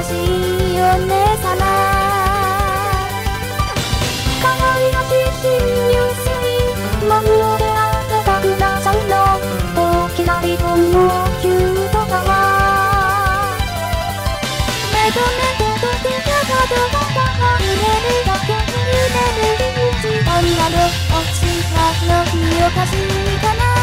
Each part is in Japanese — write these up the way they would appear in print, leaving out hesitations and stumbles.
しいお姉様、輝かしい入水、マグロであってたくださいの大きなリボンのキュートさは、目と目と時が角が揺れるだけに揺れる道、女のおちはの身をかしかな、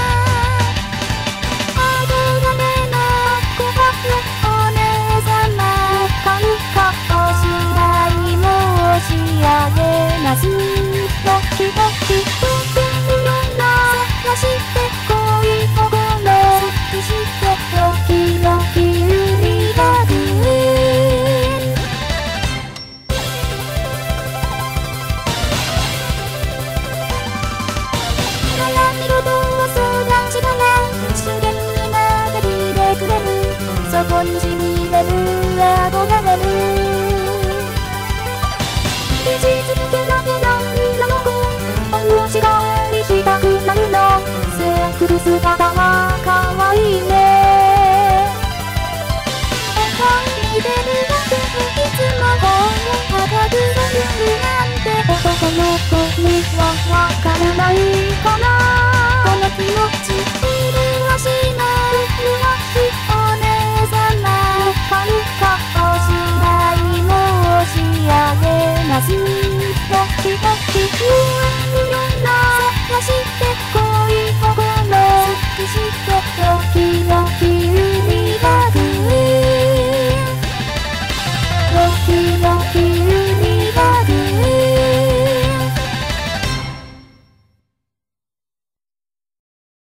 仕上げます。ドキドキといろんな探して恋心好きしてドキドキ売りがる悩み事を相談したら自然になっていてくれる、そこにしみれる憧れる生き続けなきゃ女の子、お家がりしたくなるの、セクル姿は可愛いね。見てるだけでいつも声高くされるなんて、男の子にはわからないかな、この気持ち麗しなるお姉様、はるかおしだい申し上げます。ドキドキ、いろんな探し